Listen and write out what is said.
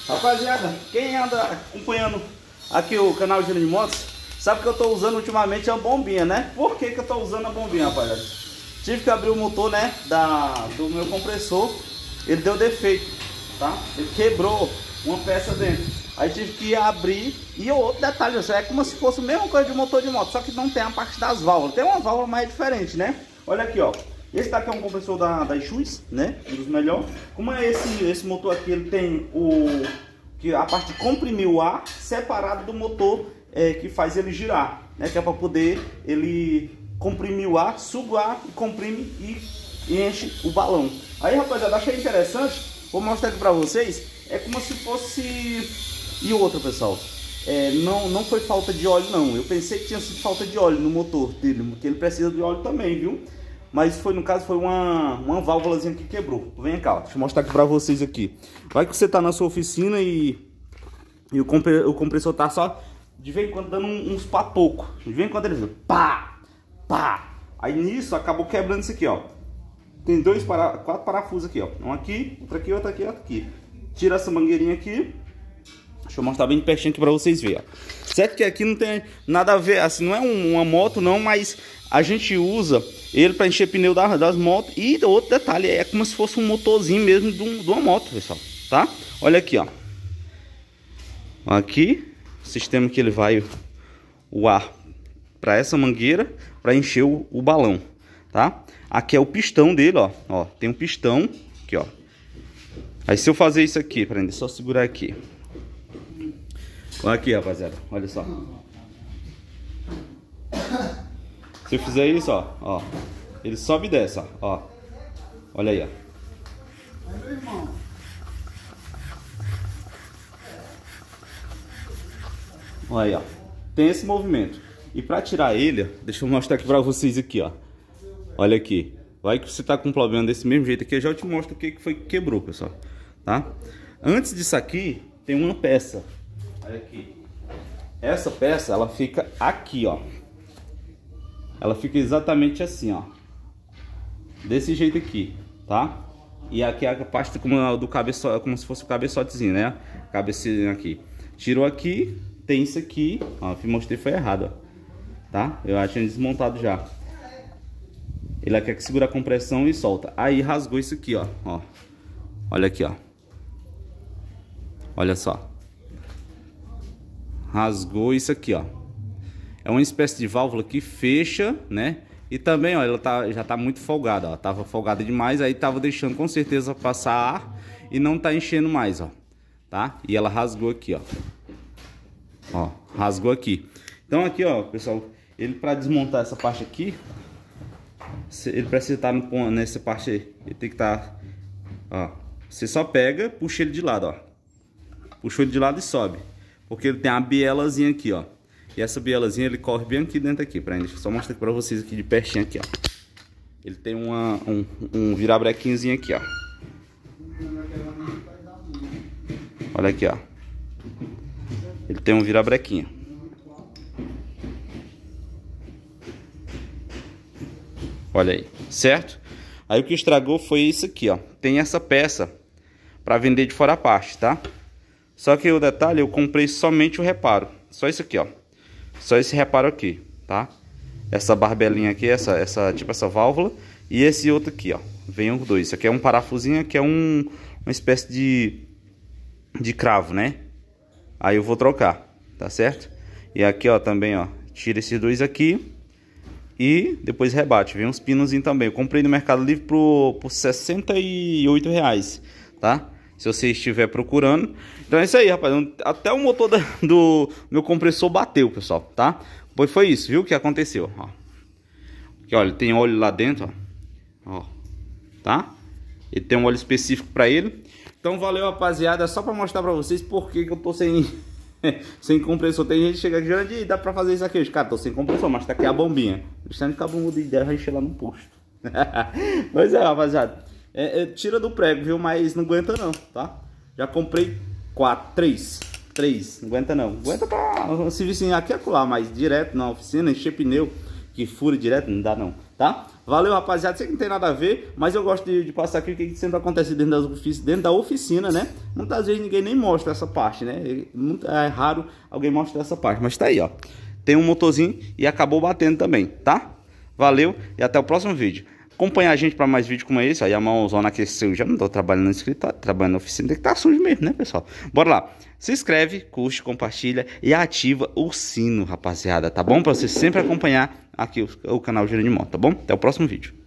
Rapaziada, quem anda acompanhando aqui o canal Giro de Motos, sabe que eu tô usando ultimamente a bombinha, né? Por que eu tô usando a bombinha, rapaziada? Tive que abrir o motor, né, do meu compressor. Ele deu defeito, tá? Ele quebrou uma peça dentro. Aí tive que abrir. E o outro detalhe, é como se fosse a mesma coisa de motor de moto, só que não tem a parte das válvulas. Tem uma válvula mais diferente, né? Olha aqui, ó. Esse daqui é um compressor da Schultz, né? Um dos melhores. Como é esse motor aqui, ele tem a parte de comprimir o ar separado do motor que faz ele girar, né? Que é para poder ele comprimir o ar, suga o ar e comprime e enche o balão. Aí, rapaziada, achei interessante. Vou mostrar aqui para vocês. É como se fosse... E outra, pessoal, não foi falta de óleo, não. Eu pensei que tinha sido falta de óleo no motor dele, porque ele precisa de óleo também, viu? Mas foi, no caso, foi uma válvulazinha que quebrou. Vem cá, ó, deixa eu mostrar aqui pra vocês aqui. Vai que você tá na sua oficina e o compressor tá só de vez em quando dando uns papocos. De vez em quando ele fica pá, pá. Aí nisso acabou quebrando isso aqui, ó. Tem 4 parafusos aqui, ó. Um aqui, outro aqui, outro aqui, outro aqui. Tira essa mangueirinha aqui. Deixa eu mostrar bem de pertinho aqui pra vocês verem, ó. Certo que aqui não tem nada a ver, assim, não é uma moto não, mas a gente usa ele para encher pneu das motos. E outro detalhe, é como se fosse um motorzinho mesmo de uma moto, pessoal, tá? Olha aqui, ó. Aqui, o sistema que ele vai o ar para essa mangueira para encher o balão, tá? Aqui é o pistão dele, ó. Ó, tem um pistão aqui, ó. Aí se eu fazer isso aqui, peraí, só segurar aqui. Olha aqui, rapaziada, olha só. Se eu fizer isso, ó, ele sobe e desce, ó. Olha aí, ó. Olha aí, ó. Tem esse movimento. E para tirar ele, deixa eu mostrar aqui para vocês aqui, ó. Olha aqui. Vai que você tá com um problema desse mesmo jeito aqui, eu já te mostro o que foi que quebrou, pessoal, tá? Antes disso aqui, tem uma peça. Olha aqui. Essa peça, ela fica aqui, ó. Ela fica exatamente assim, ó. Desse jeito aqui, tá? E aqui é a parte do cabeçote, como se fosse o cabeçotezinho, né? Cabecinha aqui. Tirou aqui, tem isso aqui. Ó, eu mostrei, foi errado, ó. Tá? Eu acho que tinha desmontado já. Ele quer que segura a compressão e solta. Aí rasgou isso aqui, ó. Olha aqui, ó. Olha só. Rasgou isso aqui, ó. É uma espécie de válvula que fecha, né? E também, ó, ela já tá muito folgada, ó. Tava folgada demais, aí tava deixando com certeza passar ar e não tá enchendo mais, ó. Tá? E ela rasgou aqui, ó. Ó, rasgou aqui. Então aqui, ó, pessoal, ele para desmontar essa parte aqui, ele precisa estar nessa parte aí. Ele tem que estar, ó. Você só pega, puxa ele de lado, ó. Puxou ele de lado e sobe. Porque ele tem uma bielazinha aqui, ó. E essa bielazinha ele corre bem aqui dentro aqui. Deixa eu só mostrar aqui pra vocês aqui de pertinho aqui, ó. Ele tem um virabrequinzinho aqui, ó. Olha aqui, ó. Ele tem um virabrequinho. Olha aí, certo? Aí o que estragou foi isso aqui, ó. Tem essa peça pra vender de fora a parte, tá? Só que o detalhe, eu comprei somente o reparo. Só isso aqui, ó. Só esse reparo aqui, tá? Essa barbelinha aqui, tipo essa válvula. E esse outro aqui, ó. Vem os dois. Isso aqui é um parafusinho, aqui é uma espécie de cravo, né? Aí eu vou trocar, tá certo? E aqui, ó, também, ó. Tira esses dois aqui. E depois rebate. Vem uns pinozinhos também. Eu comprei no Mercado Livre por R$68, tá? Se você estiver procurando. Então é isso aí, rapaz. Até o motor do meu compressor bateu, pessoal, tá? Pois foi isso, viu? O que aconteceu, ó. Aqui, olha, tem óleo lá dentro, ó. Tá? Ele tem um óleo específico pra ele. Então valeu, rapaziada. É só pra mostrar pra vocês por que eu tô sem compressor. Tem gente que chega aqui e dá pra fazer isso aqui. Cara, tô sem compressor, mas tá aqui a bombinha. Deixando que a bomba de ideia vai encher lá no posto. Mas rapaziada. Tira do prego, viu? Mas não aguenta não, tá? Já comprei 3. Não aguenta não. Aguenta pra um serviço aqui e acolá, mas direto na oficina, encher pneu, que fura direto, não dá não, tá? Valeu, rapaziada. Sei que não tem nada a ver, mas eu gosto de passar aqui o que sempre acontece dentro da oficina, né? Muitas vezes ninguém nem mostra essa parte, né? É raro alguém mostrar essa parte, mas tá aí, ó. Tem um motorzinho e acabou batendo também, tá? Valeu e até o próximo vídeo. Acompanha a gente para mais vídeos como esse. Aí a mãozona aqueceu. Já não tô trabalhando no escritório, trabalhando na oficina. Tem que estar sujo mesmo, né, pessoal? Bora lá. Se inscreve, curte, compartilha e ativa o sino, rapaziada. Tá bom? Para você sempre acompanhar aqui o canal Giro de Moto, tá bom? Até o próximo vídeo.